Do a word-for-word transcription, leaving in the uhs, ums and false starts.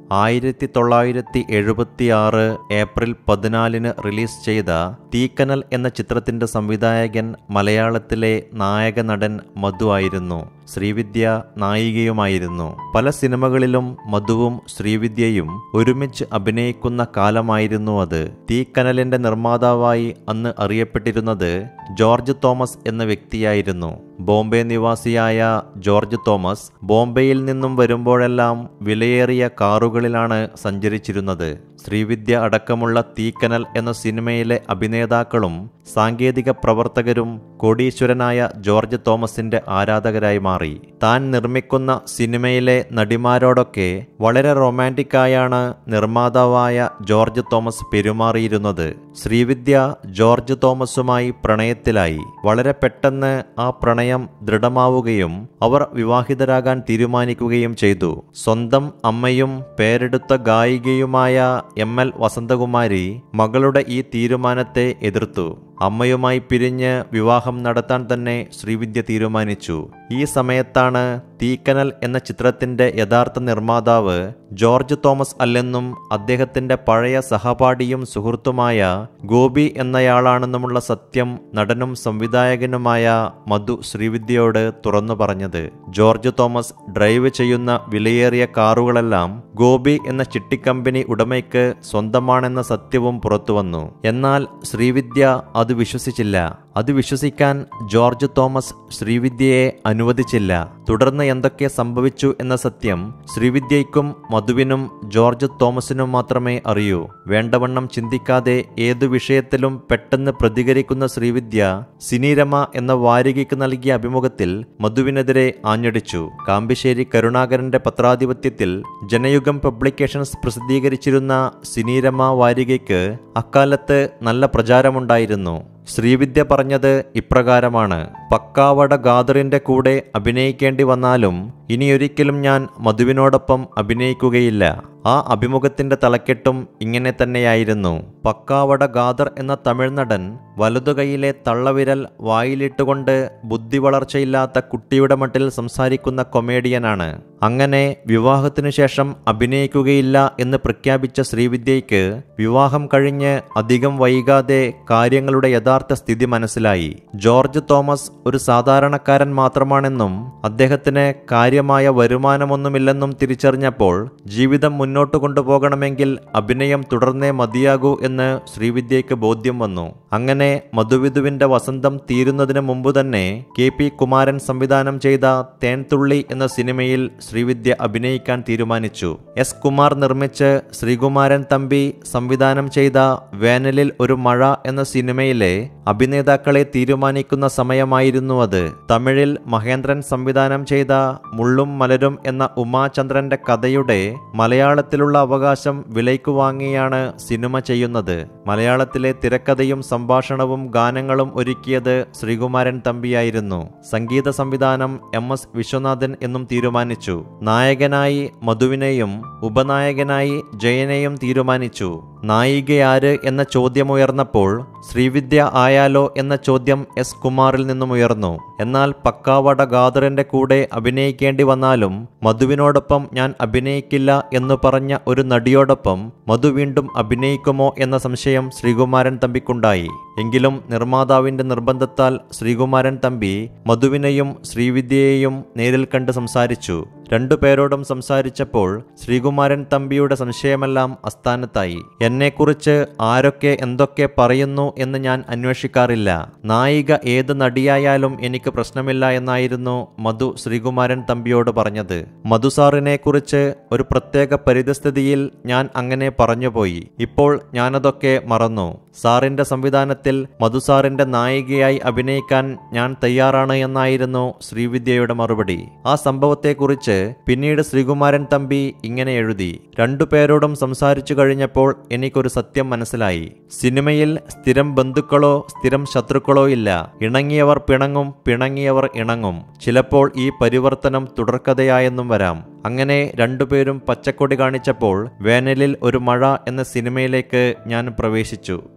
ആയിരത്തി തൊള്ളായിരത്തി എഴുപത്തി ആറ് ഏപ്രിൽ പതിനാലിന് റിലീസ് ചെയ്ത തീക്കനൽ എന്ന ചിത്രത്തിന്റെ സംവിധായകൻ മലയാളത്തിലെ നായക നടൻ മധു ആയിരുന്നു. ശ്രീവിദ്യ നായികയുമായിരുന്നു. പല സിനിമകളിലും മധുവും ശ്രീവിദ്യയും ഒരുമിച്ച് അഭിനയിക്കുന്ന കാലമായിരുന്നു അത്. തീക്കനലിന്റെ നിർമ്മാതാവായി അന്ന് അറിയപ്പെട്ടിരുന്നത് ജോർജ് തോമസ് എന്ന വ്യക്തിയായിരുന്നു. ബോംബെ നിവാസിയായ ജോർജ് തോമസ് ബോംബെയിൽ നിന്നും വരുമ്പോഴെല്ലാം വിലയേറിയ കാറുകളിലാണ് സഞ്ചരിച്ചിരുന്നത്. ശ്രീവിദ്യ അടക്കമുള്ള തീക്കനൽ എന്ന സിനിമയിലെ അഭിനേതാക്കളും സാങ്കേതിക പ്രവർത്തകരും കോടീശ്വരനായ ജോർജ് തോമസിന്റെ ആരാധകരായി മാറി. താൻ നിർമ്മിക്കുന്ന സിനിമയിലെ നടിമാരോടൊക്കെ വളരെ റൊമാൻറ്റിക്കായാണ് നിർമ്മാതാവായ ജോർജ് തോമസ് പെരുമാറിയിരുന്നത്. ശ്രീവിദ്യ ജോർജ് തോമസുമായി പ്രണയത്തിലായി. വളരെ പെട്ടെന്ന് ആ പ്രണയം ദൃഢമാവുകയും അവർ വിവാഹിതരാകാൻ തീരുമാനിക്കുകയും ചെയ്തു. സ്വന്തം അമ്മയും പേരെടുത്ത ഗായികയുമായ എം എൽ വസന്തകുമാരി മകളുടെ ഈ തീരുമാനത്തെ എതിർത്തു. അമ്മയുമായി പിരിഞ്ഞ് വിവാഹം നടത്താൻ തന്നെ ശ്രീവിദ്യ തീരുമാനിച്ചു. ഈ സമയത്താണ് തീക്കനൽ എന്ന ചിത്രത്തിന്റെ യഥാർത്ഥ നിർമ്മാതാവ് ജോർജ് തോമസ് അല്ലെന്നും അദ്ദേഹത്തിന്റെ പഴയ സഹപാഠിയും സുഹൃത്തുമായ ഗോപി എന്നയാളാണെന്നുമുള്ള സത്യം നടനും സംവിധായകനുമായ മധു ശ്രീവിദ്യയോട് തുറന്നു പറഞ്ഞത്. ജോർജ് തോമസ് ഡ്രൈവ് ചെയ്യുന്ന വിലയേറിയ കാറുകളെല്ലാം ഗോപി എന്ന ചിട്ടിക്കമ്പനി ഉടമയ്ക്ക് സ്വന്തമാണെന്ന സത്യവും പുറത്തുവന്നു. എന്നാൽ ശ്രീവിദ്യ അത് വിശ്വസിച്ചില്ല. അത് വിശ്വസിക്കാൻ ജോർജ് തോമസ് ശ്രീവിദ്യയെ അനുവദിച്ചില്ല. തുടർന്ന് എന്തൊക്കെ സംഭവിച്ചു എന്ന സത്യം ശ്രീവിദ്യയ്ക്കും മധുവിനും ജോർജ് തോമസിനും മാത്രമേ അറിയൂ. വേണ്ടവണ്ണം ചിന്തിക്കാതെ ഏതു വിഷയത്തിലും പെട്ടെന്ന് പ്രതികരിക്കുന്ന ശ്രീവിദ്യ സിനിരമ എന്ന വാരികയ്ക്ക് നൽകിയ അഭിമുഖത്തിൽ മധുവിനെതിരെ ആഞ്ഞടിച്ചു. കാമ്പിശ്ശേരി കരുണാകരന്റെ പത്രാധിപത്യത്തിൽ ജനയുഗം പബ്ലിക്കേഷൻസ് പ്രസിദ്ധീകരിച്ചിരുന്ന സിനിരമ വാരികയ്ക്ക് അക്കാലത്ത് നല്ല പ്രചാരമുണ്ടായിരുന്നു. ശ്രീവിദ്യ പറഞ്ഞത് ഇപ്രകാരമാണ്: പക്കാവട ഖാദറിന്റെ കൂടെ അഭിനയിക്കേണ്ടി വന്നാലും ഇനിയൊരിക്കലും ഞാൻ മധുവിനോടൊപ്പം അഭിനയിക്കുകയില്ല. ആ അഭിമുഖത്തിന്റെ തലക്കെട്ടും ഇങ്ങനെ തന്നെയായിരുന്നു. പക്കാവട ഖാദർ എന്ന തമിഴ് നടൻ വലതുകൈയിലെ തള്ളവിരൽ വായിലിട്ടുകൊണ്ട് ബുദ്ധി വളർച്ചയില്ലാത്ത കുട്ടിയുടെ മട്ടിൽ സംസാരിക്കുന്ന കൊമേഡിയനാണ്. അങ്ങനെ വിവാഹത്തിനു ശേഷം അഭിനയിക്കുകയില്ല എന്ന് പ്രഖ്യാപിച്ച ശ്രീവിദ്യയ്ക്ക് വിവാഹം കഴിഞ്ഞ് അധികം വൈകാതെ കാര്യങ്ങളുടെ യഥാർത്ഥ സ്ഥിതി മനസ്സിലായി. ജോർജ് തോമസ് ഒരു സാധാരണക്കാരൻ മാത്രമാണെന്നും അദ്ദേഹത്തിന് കാര്യമായ വരുമാനമൊന്നുമില്ലെന്നും തിരിച്ചറിഞ്ഞപ്പോൾ ജീവിതം മുന്നോട്ട് കൊണ്ടുപോകണമെങ്കിൽ അഭിനയം തുടർന്നേ മതിയാകൂ എന്ന് ശ്രീവിദ്യയ്ക്ക് ബോധ്യം വന്നു. അങ്ങനെ മധുവിധുവിന്റെ വസന്തം തീരുന്നതിന് മുമ്പ് തന്നെ കെ പി കുമാരൻ സംവിധാനം ചെയ്ത തേൻതുള്ളി എന്ന സിനിമയിൽ ശ്രീവിദ്യ അഭിനയിക്കാൻ തീരുമാനിച്ചു. എസ് കുമാർ നിർമ്മിച്ച് ശ്രീകുമാരൻ തമ്പി സംവിധാനം ചെയ്ത വേനലിൽ ഒരു മഴ എന്ന സിനിമയിലെ അഭിനേതാക്കളെ തീരുമാനിക്കുന്ന സമയമായിരുന്നു അത്. തമിഴിൽ മഹേന്ദ്രൻ സംവിധാനം ചെയ്ത മുള്ളും മലരും എന്ന ഉമാചന്ദ്രന്റെ കഥയുടെ മലയാളത്തിലുള്ള അവകാശം വിലയ്ക്ക് വാങ്ങിയാണ് സിനിമ ചെയ്യുന്നത്. മലയാളത്തിലെ തിരക്കഥയും സംഭാഷണവും ഗാനങ്ങളും ഒരുക്കിയത് ശ്രീകുമാരൻ തമ്പിയായിരുന്നു. സംഗീത സംവിധാനം എം എസ് വിശ്വനാഥൻ എന്നും തീരുമാനിച്ചു. നായകനായി മധുവിനെയും ഉപനായകനായി ജയനെയും തീരുമാനിച്ചു. നായികയാര് എന്ന ചോദ്യമുയർന്നപ്പോൾ ശ്രീവിദ്യ ആയാലോ എന്ന ചോദ്യം എസ് കുമാറിൽ നിന്നും ഉയർന്നു. എന്നാൽ പക്കാവട ഖാദറിന്റെ കൂടെ അഭിനയിക്കേണ്ടി വന്നാലും മധുവിനോടൊപ്പം ഞാൻ അഭിനയിക്കില്ല എന്ന് പറഞ്ഞ ഒരു നടിയോടൊപ്പം മധു വീണ്ടും അഭിനയിക്കുമോ എന്ന സംശയം ശ്രീകുമാരൻ തമ്പിക്കുണ്ടായി. എങ്കിലും നിർമ്മാതാവിന്റെ നിർബന്ധത്താൽ ശ്രീകുമാരൻ തമ്പി മധുവിനെയും ശ്രീവിദ്യയെയും നേരിൽ കണ്ട് സംസാരിച്ചു. രണ്ടുപേരോടും സംസാരിച്ചപ്പോൾ ശ്രീകുമാരൻ തമ്പിയുടെ സംശയമെല്ലാം അസ്ഥാനത്തായി. എന്നെക്കുറിച്ച് ആരൊക്കെ എന്തൊക്കെ പറയുന്നു എന്ന് ഞാൻ അന്വേഷിക്കാറില്ല. നായിക ഏത് നടിയായാലും എനിക്ക് പ്രശ്നമില്ല എന്നായിരുന്നു മധു ശ്രീകുമാരൻ തമ്പിയോട് പറഞ്ഞത്. മധുസാറിനെ കുറിച്ച് ഒരു പ്രത്യേക പരിതസ്ഥിതിയിൽ ഞാൻ അങ്ങനെ പറഞ്ഞുപോയി. ഇപ്പോൾ ഞാനതൊക്കെ മറന്നു. സാറിന്റെ സംവിധാനത്തിൽ മധുസാറിന്റെ നായികയായി അഭിനയിക്കാൻ ഞാൻ തയ്യാറാണ് എന്നായിരുന്നു ശ്രീവിദ്യയുടെ മറുപടി. ആ സംഭവത്തെക്കുറിച്ച് പിന്നീട് ശ്രീകുമാരൻ തമ്പി ഇങ്ങനെ എഴുതി: രണ്ടുപേരോടും സംസാരിച്ചു കഴിഞ്ഞപ്പോൾ എനിക്കൊരു സത്യം മനസ്സിലായി. സിനിമയിൽ സ്ഥിരം ബന്ധുക്കളോ സ്ഥിരം ശത്രുക്കളോ ഇല്ല. ഇണങ്ങിയവർ പിണങ്ങും, പിണങ്ങിയവർ ഇണങ്ങും. ചിലപ്പോൾ ഈ പരിവർത്തനം തുടർക്കഥയായെന്നും വരാം. അങ്ങനെ രണ്ടുപേരും പച്ചക്കൊടി കാണിച്ചപ്പോൾ വേനലിൽ ഒരു മഴ എന്ന സിനിമയിലേക്ക് ഞാൻ പ്രവേശിച്ചു.